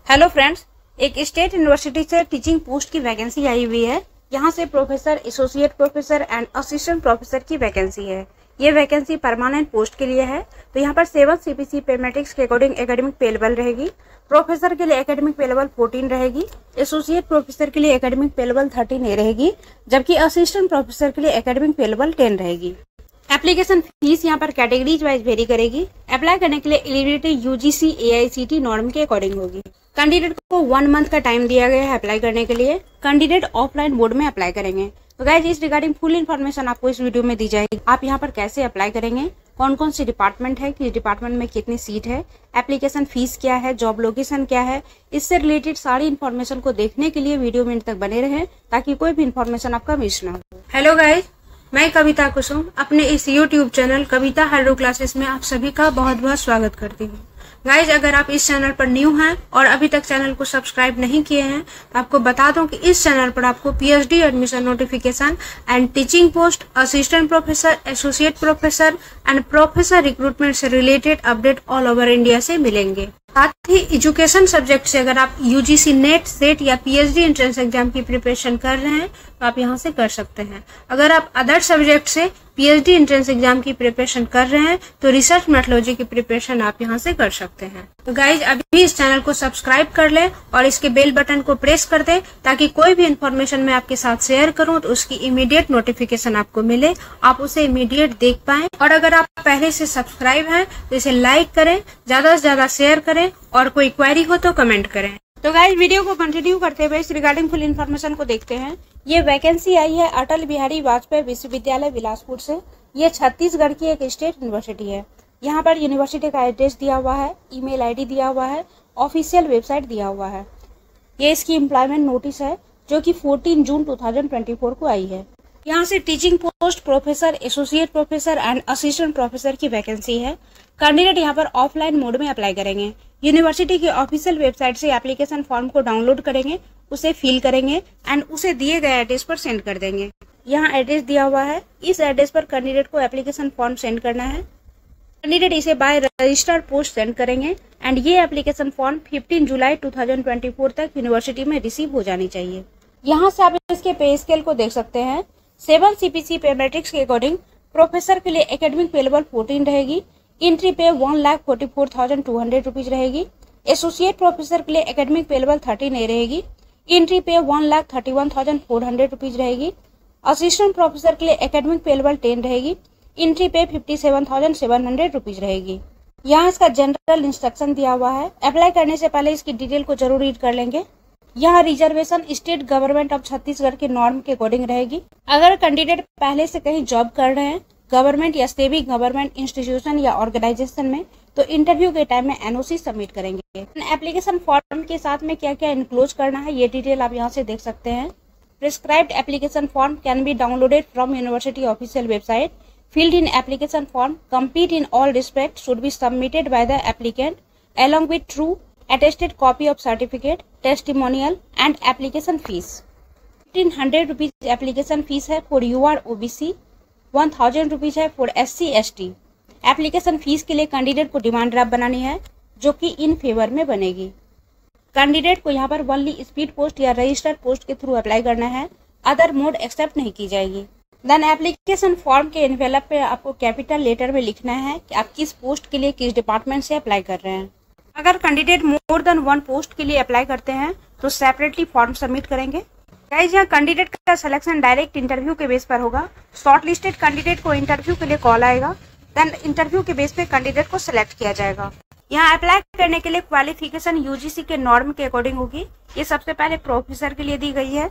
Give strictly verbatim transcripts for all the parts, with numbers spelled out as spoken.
Hello friends, एक state university से teaching post की वैकेंसी आई हुई है। यहाँ से professor, associate professor and assistant professor की वैकेंसी है। ये वैकेंसी परमानेंट पोस्ट के लिए है। तो यहाँ पर सेवन सीपीसी पेमेटिक्स के अकॉर्डिंग एकेडमिक पे लेवल रहेगी। प्रोफेसर के लिए एकेडमिक पे लेवल फोर्टीन रहेगी। एसोसिएट प्रोफेसर के लिए academic pay level thirteen A रहेगी, जबकि असिस्टेंट प्रोफेसर के लिए एकेडमिक पे लेवल टेन रहेगी। एप्लीकेशन फीस यहाँ पर कैटेगरीज वाइज वेरी करेगी। अप्लाई करने के लिए एलिजिबिलिटी यूजीसी एआईसीटी नॉर्म के अकॉर्डिंग होगी। कैंडिडेट को वन मंथ का टाइम दिया गया है अप्लाई करने के लिए। कैंडिडेट ऑफलाइन मोड में अप्लाई करेंगे। तो गाइस, इस रिगार्डिंग फुल इन्फॉर्मेशन आपको इस वीडियो में दी जाएगी। आप यहाँ पर कैसे अप्लाई करेंगे, कौन कौन सी डिपार्टमेंट है, किस डिपार्टमेंट में कितनी सीट है, एप्लीकेशन फीस क्या है, जॉब लोकेशन क्या है, इससे रिलेटेड सारी इन्फॉर्मेशन को देखने के लिए वीडियो में अंत तक बने रहें, ताकि कोई भी इन्फॉर्मेशन आपका मिस ना हो। हेलो गाइस, मैं कविता कुसुम अपने इस यूट्यूब चैनल कविता हार्डो क्लासेस में आप सभी का बहुत बहुत स्वागत करती हूँ। गाइज, अगर आप इस चैनल पर न्यू हैं और अभी तक चैनल को सब्सक्राइब नहीं किए हैं, तो आपको बता दूं कि इस चैनल पर आपको PhD admission notification and teaching post, assistant professor, associate professor and professor recruitment से related update all over India से मिलेंगे। साथ ही एजुकेशन सब्जेक्ट से अगर आप यूजीसी नेट, सेट या पीएचडी एंट्रेंस एग्जाम की प्रिपरेशन कर रहे हैं तो आप यहां से कर सकते हैं। अगर आप अदर सब्जेक्ट से पीएचडी एंट्रेंस एग्जाम की प्रिपरेशन कर रहे हैं तो रिसर्च मेथोडोलॉजी की प्रिपरेशन आप यहां से कर सकते हैं। तो गाइज, अभी इस चैनल को सब्सक्राइब कर ले और इसके बेल बटन को प्रेस कर दे, ताकि कोई भी इन्फॉर्मेशन मैं आपके साथ शेयर करूं तो उसकी इमीडिएट नोटिफिकेशन आपको मिले, आप उसे इमीडिएट देख पाएं। और अगर आप पहले से सब्सक्राइब हैं तो इसे लाइक करें, ज्यादा से ज्यादा शेयर करें और कोई क्वेरी हो तो कमेंट करें। तो गाइज, वीडियो को कंटिन्यू करते हुए इस रिगार्डिंग फुल इन्फॉर्मेशन को देखते हैं। ये वैकेंसी आई है अटल बिहारी वाजपेयी विश्वविद्यालय बिलासपुर से। ये छत्तीसगढ़ की एक स्टेट यूनिवर्सिटी है। यहाँ पर यूनिवर्सिटी का एड्रेस दिया हुआ है, ईमेल आईडी दिया हुआ है, ऑफिशियल वेबसाइट दिया हुआ है। ये इसकी एम्प्लॉयमेंट नोटिस है जो कि चौदह जून दो हज़ार चौबीस को आई है। यहाँ से teaching post, professor, associate professor and assistant professor की वैकेंसी है। कैंडिडेट यहाँ पर ऑफलाइन मोड में अप्लाई करेंगे। यूनिवर्सिटी की ऑफिशियल वेबसाइट से एप्लीकेशन फॉर्म को डाउनलोड करेंगे, उसे फिल करेंगे एंड उसे दिए गए एड्रेस पर सेंड कर देंगे। यहाँ एड्रेस दिया हुआ है, इस एड्रेस पर कैंडिडेट को एप्लीकेशन फॉर्म सेंड करना है। कैंडिडेट इसे बाय रजिस्टर्ड पोस्ट सेंड करेंगे एंड ये एप्लीकेशन फॉर्म पंद्रह जुलाई दो हज़ार चौबीस तक यूनिवर्सिटी में रिसीव हो जानी चाहिए। यहाँ से आप इसके पे स्केल को देख सकते हैं। सेवन सीपीसी पे मैट्रिक्स के अकॉर्डिंग प्रोफेसर के लिए एकेडमिक पे लेवल फोर्टीन रहेगी। Entry pay one lakh forty four thousand two hundred rupees रहेगी। एसोसिएट प्रोफेसर के लिए academic pay level thirteen A रहेगी। Entry pay one lakh thirty one thousand four hundred rupees रहेगी। Assistant professor के लिए academic pay level ten रहेगी। Entry pay fifty seven thousand seven hundred rupees रहेगी। यहाँ इसका जनरल इंस्ट्रक्शन दिया हुआ है। अप्लाई करने से पहले इसकी डिटेल को जरूर रीड कर लेंगे। यहाँ reservation state government of Chhattisgarh के नॉर्म के अकॉर्डिंग रहेगी। अगर कैंडिडेट पहले से कहीं जॉब कर रहे हैं गवर्नमेंट या सेमी गवर्नमेंट इंस्टीट्यूशन या ऑर्गेनाइजेशन में, तो इंटरव्यू के टाइम में एनओसी सबमिट करेंगे। एप्लीकेशन फॉर्म के साथ में क्या क्या इनक्लोज करना है ये डिटेल आप यहाँ से देख सकते हैं। Prescribed application form can be downloaded from university official website. Filled in application form, complete in all respects, should be submitted by the applicant along with true attested copy of certificate, testimonial and application fees. fifteen hundred rupees application fees है for U R O B C, one thousand rupees है for S C S T। Application fees के लिए candidate को demand draft बनानी है जो कि in favour में बनेगी। कैंडिडेट को यहाँ पर ओनली स्पीड पोस्ट या रजिस्टर्ड पोस्ट के थ्रू अप्लाई करना है, अदर मोड एक्सेप्ट नहीं की जाएगी। देन एप्लीकेशन फॉर्म के एनवेलप पे आपको कैपिटल लेटर में लिखना है कि आप किस पोस्ट के लिए किस डिपार्टमेंट से अप्लाई कर रहे हैं। अगर candidate more than one post के लिए अप्लाई करते हैं तो सेपरेटली फॉर्म सबमिट करेंगे। गाइस, यहाँ कैंडिडेट का सिलेक्शन डायरेक्ट इंटरव्यू के बेस पर होगा। शॉर्ट लिस्टेड कैंडिडेट को इंटरव्यू के लिए कॉल आएगा, देन इंटरव्यू के बेस पे कैंडिडेट को सिलेक्ट किया जाएगा। यहाँ अप्लाई करने के लिए क्वालिफिकेशन यूजीसी के नॉर्म के अकॉर्डिंग होगी। ये सबसे पहले प्रोफेसर के लिए दी गई है,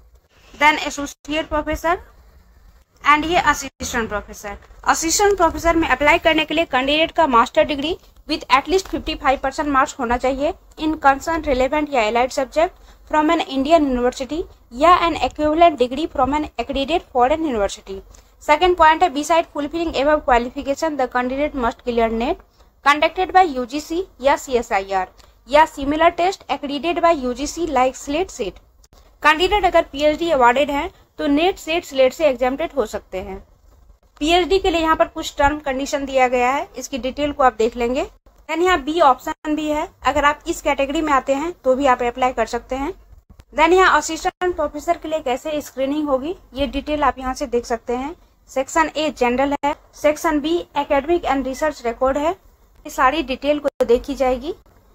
देन एसोसिएट प्रोफेसर एंड ये असिस्टेंट प्रोफेसर। असिस्टेंट प्रोफेसर में अप्लाई करने के लिए कैंडिडेट का मास्टर डिग्री विद एटलीस्ट पचपन परसेंट मार्क्स होना चाहिए इन कंसर्न रिलेवेंट या allied subject from an Indian university या an equivalent degree from an accredited foreign university. Second point है, beside fulfilling above qualification the candidate must clear NET conducted by UGC या CSIR या similar test accredited bye UGC like SLET SET. Candidate अगर PhD awarded है तो NET, SET, SLET से exempted हो सकते हैं। पीएचडी के लिए यहाँ पर कुछ टर्म कंडीशन दिया गया है, इसकी डिटेल को आप देख लेंगे। देन यहाँ बी ऑप्शन भी है, अगर आप इस कैटेगरी में आते हैं तो भी आप अप्लाई कर सकते हैं। देन यहाँ असिस्टेंट प्रोफेसर के लिए कैसे स्क्रीनिंग होगी ये डिटेल आप यहाँ से देख सकते हैं। सेक्शन ए जनरल है, section B academic and research record है। ये सारी डिटेल को देखी जाएगी।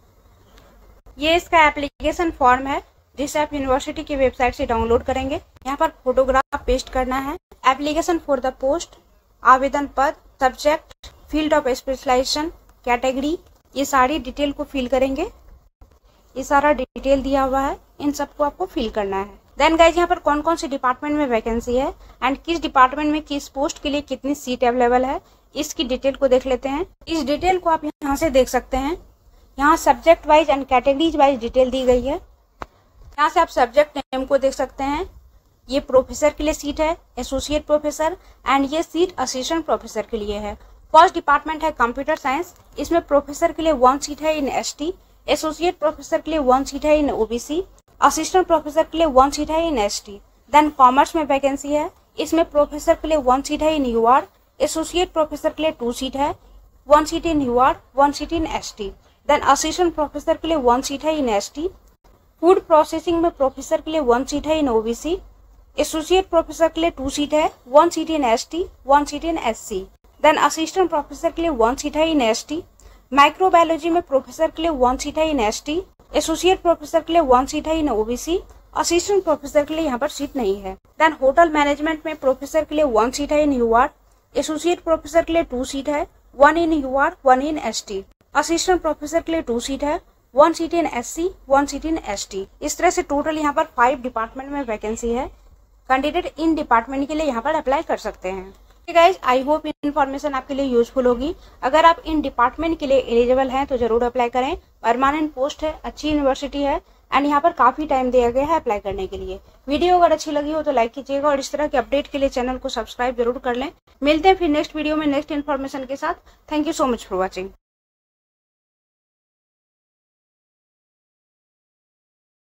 ये इसका एप्लीकेशन फॉर्म है जिसे आप यूनिवर्सिटी की वेबसाइट से डाउनलोड करेंगे। यहाँ पर फोटोग्राफ पेस्ट करना है। एप्लीकेशन फॉर द पोस्ट, आवेदन पद, subject, field of specialization, category, ये सारी डिटेल को फिल करेंगे। ये सारा डिटेल दिया हुआ है, इन सबको आपको फिल करना है। देन गाइज यहाँ पर कौन कौन सी डिपार्टमेंट में वैकेंसी है एंड किस डिपार्टमेंट में किस पोस्ट के लिए कितनी सीट अवेलेबल है, इसकी डिटेल को देख लेते हैं। इस डिटेल को आप यहाँ से देख सकते हैं। यहाँ subject wise and categories wise detail दी गई है। यहाँ से आप सब्जेक्ट नेम को देख सकते हैं। ये प्रोफेसर के लिए सीट है, एसोसिएट प्रोफेसर, एंड ये सीट असिस्टेंट प्रोफेसर के लिए है। फर्स्ट डिपार्टमेंट है कंप्यूटर साइंस, इसमें प्रोफेसर के लिए वन सीट है इन एसटी, एसोसिएट प्रोफेसर के लिए वन सीट है इन ओबीसी, असिस्टेंट प्रोफेसर के लिए वन सीट है इन एसटी। देन कॉमर्स में वैकेंसी है, इसमें प्रोफेसर के लिए वन सीट है इन यूआर, एसोसिएट प्रोफेसर के लिए टू सीट है, one seat in UR, one seat in ST. Then assistant professor के लिए वन सीट है इन एसटी। फूड प्रोसेसिंग में प्रोफेसर के लिए वन सीट है इन ओबीसी, एसोसिएट प्रोफेसर के लिए टू सीट है, one seat in ST, one seat in SC. Then assistant professor के लिए वन सीट है इन एसटी। माइक्रोबायोलॉजी में प्रोफेसर के लिए वन सीट है इन एसटी, एसोसिएट प्रोफेसर के लिए वन सीट है इन ओबीसी, असिस्टेंट प्रोफेसर के लिए यहाँ पर सीट नहीं है। देन होटल मैनेजमेंट में प्रोफेसर के लिए वन सीट है इन यूआर, एसोसिएट प्रोफेसर के लिए टू सीट है, one in UR, one in ST. Assistant professor के लिए टू सीट है, one seat in SC, one seat in ST. इस तरह से टोटल यहाँ पर फाइव डिपार्टमेंट में वैकेंसी है। कैंडिडेट इन डिपार्टमेंट के लिए यहाँ पर अप्लाई कर सकते हैं। गाइज आई होप इन्फॉर्मेशन आपके लिए यूजफुल होगी। अगर आप इन डिपार्टमेंट के लिए एलिजिबल हैं तो जरूर अप्लाई करें। परमानेंट पोस्ट है, अच्छी यूनिवर्सिटी है एंड यहाँ पर काफी टाइम दिया गया है अप्लाई करने के लिए। वीडियो अगर अच्छी लगी हो तो लाइक कीजिएगा और इस तरह के अपडेट के लिए चैनल को सब्सक्राइब जरूर कर लें। मिलते हैं फिर नेक्स्ट वीडियो में नेक्स्ट इन्फॉर्मेशन के साथ। Thank you so much for watching.